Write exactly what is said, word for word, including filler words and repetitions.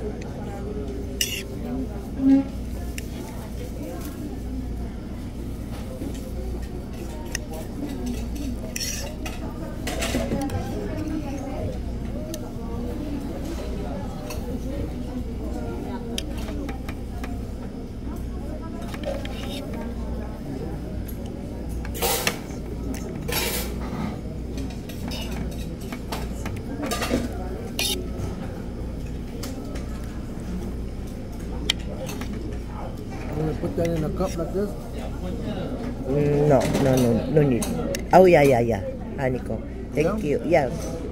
Put that in a cup like this? Mm, no, no, no, no need. Oh, yeah, yeah, yeah. Honeycomb. Thank Yeah? you. Yeah.